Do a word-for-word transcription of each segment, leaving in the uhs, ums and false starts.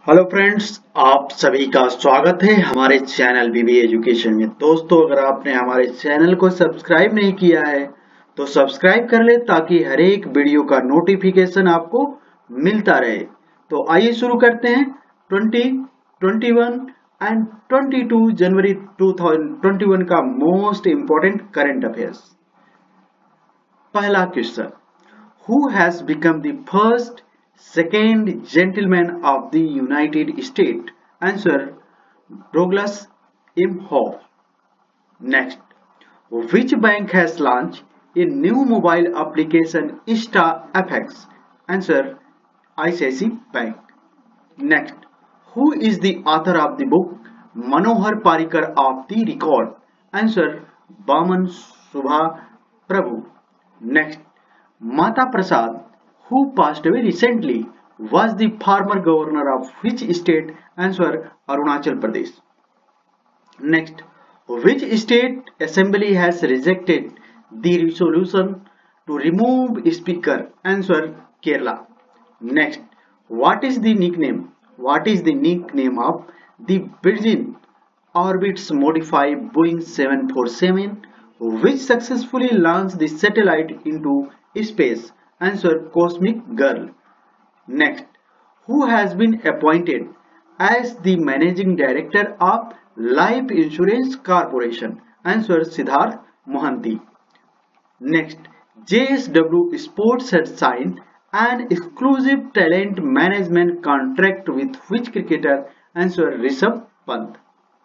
Hello friends, आप सभी का स्वागत है हमारे चैनल बीबी एजुकेशन में। दोस्तों, अगर आपने हमारे चैनल को सब्सक्राइब नहीं किया है तो सब्सक्राइब कर ले ताकि हर एक वीडियो का नोटिफिकेशन आपको मिलता रहे। तो आइए शुरू करते हैं। Twenty, twenty one and twenty two जनवरी टू थाउजेंड ट्वेंटी वन का मोस्ट इंपोर्टेंट करंट अफेयर्स। पहला question, Who has become the first second gentleman of the United States? Answer, Douglas M. Howe. Next, which bank has launched a new mobile application InstaFX? Answer, I C I C I Bank. Next, who is the author of the book Manohar Parrikar of the Record? Answer, Baman Subha Prabhu. Next, Mata Prasad, who passed away recently, was the former governor of which state? Answer, Arunachal Pradesh. Next, which state assembly has rejected the resolution to remove speaker? Answer, Kerala. Next, what is the nickname? What is the nickname of the Virgin Orbit's modified Boeing seven forty-seven, which successfully launched the satellite into space? Answer, Cosmic Girl. Next, who has been appointed as the managing director of Life Insurance Corporation? Answer, Siddharth Mohanty. Next, J S W Sports has signed an exclusive talent management contract with which cricketer? Answer, Rishabh Pant.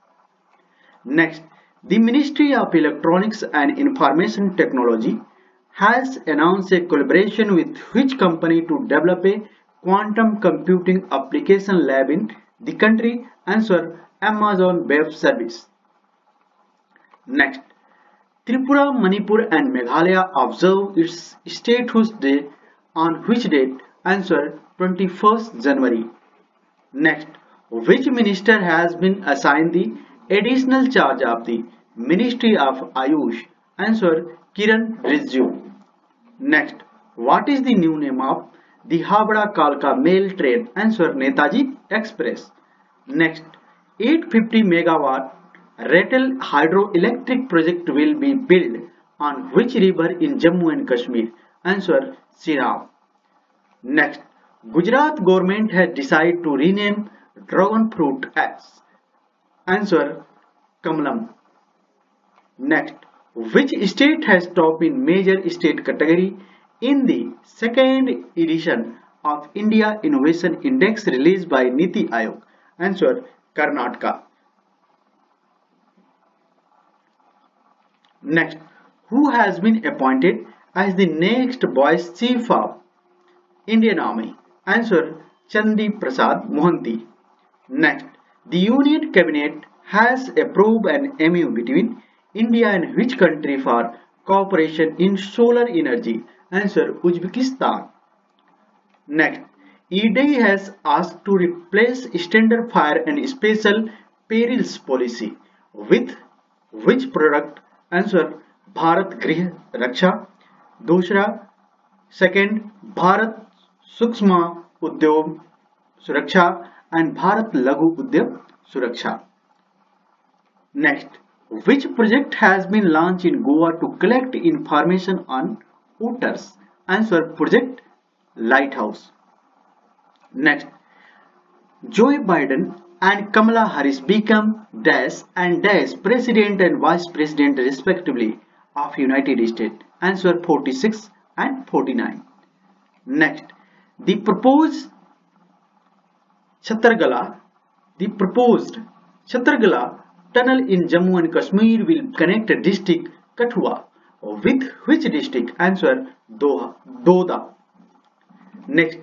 Next, the Ministry of Electronics and Information Technology has announced a collaboration with which company to develop a quantum computing application lab in the country? Answer, Amazon Web Service. Next, Tripura, Manipur and Meghalaya observe its statehood day on which date? Answer, twenty-first January. Next, which minister has been assigned the additional charge of the Ministry of Ayush? Answer, Kiran Rijiju. Next, what is the new name of the Howrah Kalka mail train? Answer, Netaji Express. Next, eight hundred fifty megawatt Ratel hydroelectric project will be built on which river in Jammu and Kashmir? Answer, Sirab. Next, Gujarat government has decided to rename dragon fruit as? Answer, Kamalam. Next, which state has top in major state category in the second edition of India Innovation Index released by Niti Aayog? Answer, Karnataka. Next, who has been appointed as the next Vice Chief of Indian Army? Answer, Chandi Prasad Mohanty. Next, the Union Cabinet has approved an M O U between India and which country for cooperation in solar energy? Answer, Uzbekistan. Next, E D I has asked to replace standard fire and special perils policy with which product? Answer, Bharat Grih Raksha. दूसरा, second, Bharat Sukshma Udyog Suraksha and Bharat Laghu Udyog Suraksha. Next, which project has been launched in Goa to collect information on otters? Answer, Project Lighthouse. Next, Joe Biden and Kamala Harris become dash and dash president and vice president respectively of United States. Answer, forty-six and forty-nine. Next, the proposed Chhatargala, the proposed Chhatargala tunnel in Jammu and Kashmir will connect district Kathua with which district? Answer, Doha, Doda. Next,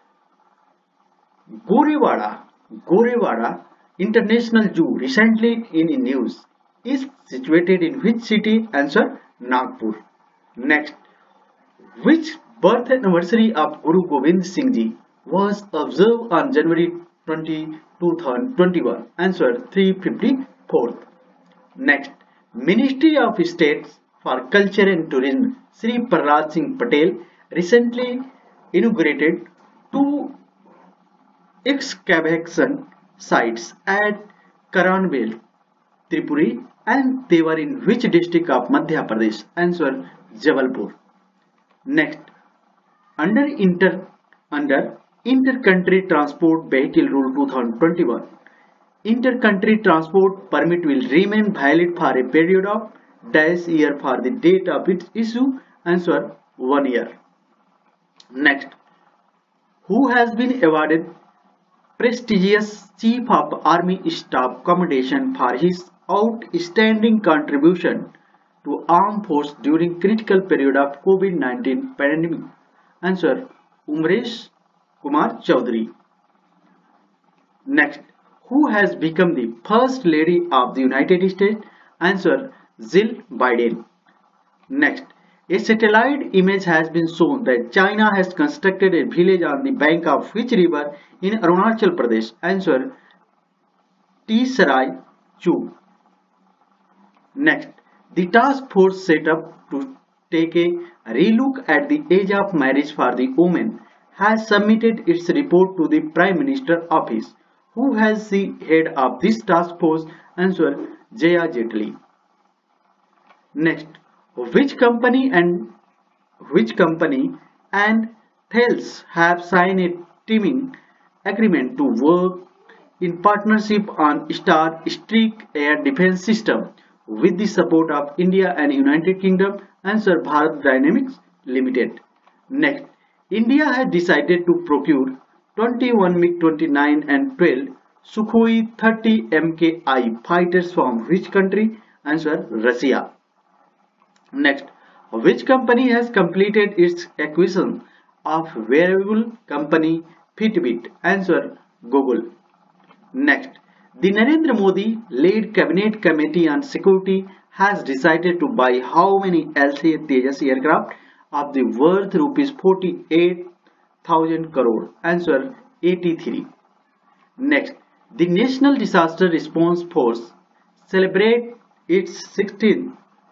Gorewada, Gorewada International Zoo recently in news is situated in which city? Answer, Nagpur. Next, which birth anniversary of Guru Gobind Singh Ji was observed on January twentieth, two thousand twenty-one? Answer, three hundred fifty-fourth. Next, Ministry of State for Culture and Tourism Sri Prahlad Singh Patel recently inaugurated two excavation sites at Karanvel, Tripuri, and they were in which district of Madhya Pradesh? Answer Jabalpur. Next, under inter under Inter-Country Transport Vehicle Rule two thousand twenty-one, inter-country transport permit will remain valid for a period of dash year for the date of its issue. Answer one year. Next, who has been awarded prestigious Chief of Army Staff Commendation for his outstanding contribution to armed force during critical period of COVID nineteen pandemic? Answer Umresh Kumar Chaudhary. Next, who has become the first lady of the United States? Answer Jill Biden. Next, a satellite image has been shown that China has constructed a village on the bank of which river in Arunachal Pradesh? Answer Tesarai Chu. Next, the task force set up to take a relook at the age of marriage for the women has submitted its report to the Prime Minister office. Who has the head of this task force? Answer Jaya Jetli. Next, which company and which company and Thales have signed a teaming agreement to work in partnership on Star Streak air defense system with the support of India and United Kingdom? Answer Bharat Dynamics Limited. Next, India has decided to procure twenty-one MiG twenty-nine and twelve Sukhoi thirty M K I fighters from which country? Answer Russia. Next, which company has completed its acquisition of wearable company Fitbit? Answer Google. Next, the Narendra Modi led Cabinet Committee on Security has decided to buy how many L C A Tejas aircraft of the worth rupees forty-eight thousand crore? Answer eighty-three. Next, the National Disaster Response Force celebrate its sixteenth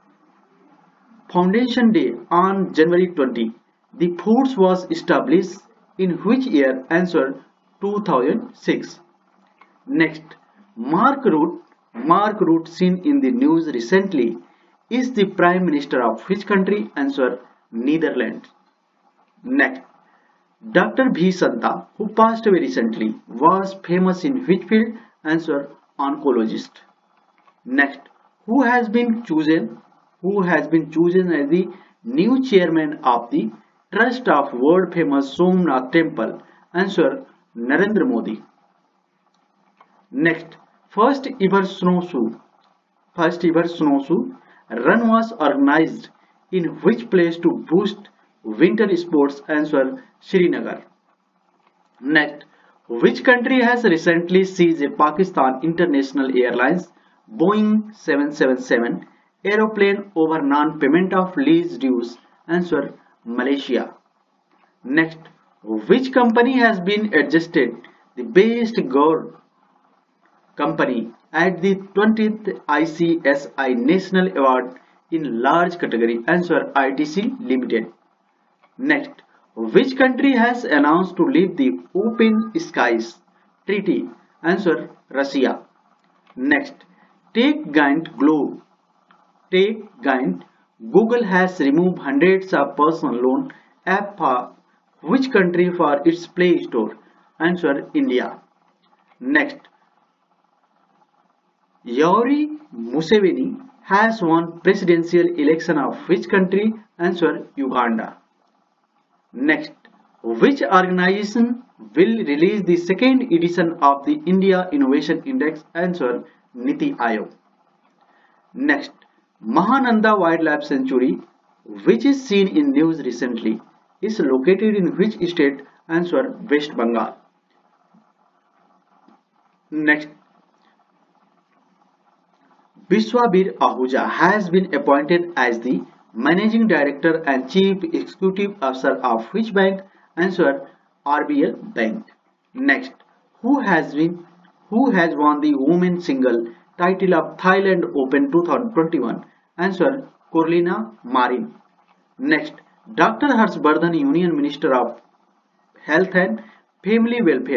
Foundation Day on January twentieth. The force was established in which year? Answer two thousand six. Next, Mark Rutte, Mark Rutte seen in the news recently is the Prime Minister of which country? Answer Netherlands. Next, Doctor V. Santa, who passed away recently, was famous in which field? Answer oncologist. Next, who has been chosen? Who has been chosen as the new chairman of the Trust of world famous Somnath Temple? Answer Narendra Modi. Next, first ever snowshoe, first ever snowshoe run was organized in which place to boost winter sports? Answer Srinagar. Next, which country has recently seized a Pakistan International Airlines Boeing seven seven seven aeroplane over non-payment of lease dues? Answer Malaysia. Next, which company has been adjusted the best gourd company at the twentieth I C S I National Award in large category? Answer I T C Limited. Next, which country has announced to leave the Open Skies Treaty? Answer Russia. Next, take Giant Globe. Take Giant Google has removed hundreds of personal loan app for which country for its Play Store? Answer India. Next, Yoweri Museveni has won presidential election of which country? Answer Uganda. Next, which organization will release the second edition of the India Innovation Index? Answer Niti Aayog. Next, Mahananda Wildlife Sanctuary, which is seen in news recently, is located in which state? Answer West Bengal. Next, Vishwabir Ahuja has been appointed as the Managing Director and Chief Executive Officer of which bank? Answer R B L Bank. Next, who has been who has won the women's single title of Thailand Open two thousand twenty-one? Answer Corlina Marin. Next, Doctor Harshvardhan, Union Minister of Health and Family Welfare,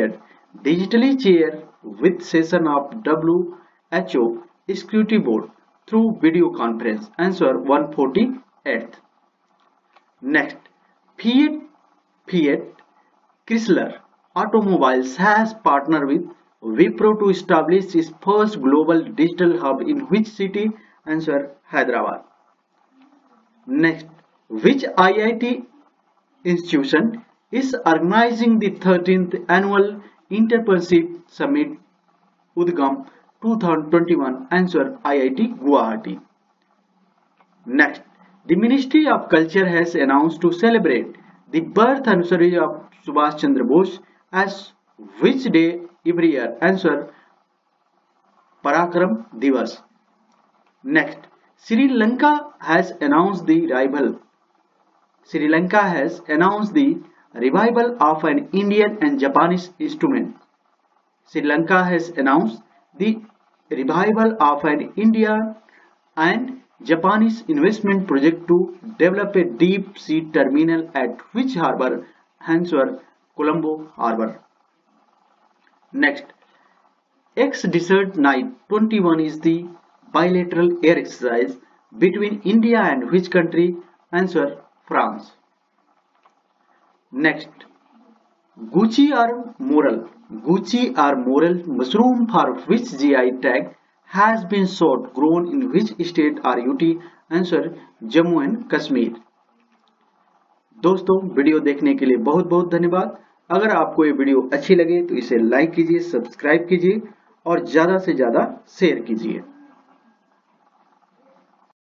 digitally chair with session of W H O Executive Board through video conference. Answer one forty-eight. Next, Fiat Fiat Chrysler Automobiles has partnered with Wipro to establish its first global digital hub in which city? Answer Hyderabad. Next, which I I T institution is organizing the thirteenth annual Entrepreneurship Summit Udgam twenty twenty-one? Answer I I T Guwahati. Next, the Ministry of Culture has announced to celebrate the birth anniversary of Subhash Chandra Bose as which day every year? Answer Parakram Divas. Next, Sri Lanka has announced the revival. Sri Lanka has announced the revival of an Indian and Japanese instrument. Sri Lanka has announced the revival of an Indian and Japanese investment project to develop a deep sea terminal at which harbour? Answer Colombo Harbour. Next, X Desert Night twenty-one is the bilateral air exercise between India and which country? Answer France. Next, Gucci or Moral. Gucci or Moral mushroom for which G I tag has been sought, grown in which state or U T? Answer Jammu and Kashmir. दोस्तों, video देखने के लिए बहुत बहुत धन्यवाद। अगर आपको ये वीडियो अच्छी लगे तो इसे लाइक कीजिए, सब्सक्राइब कीजिए और ज्यादा से ज्यादा शेयर कीजिए।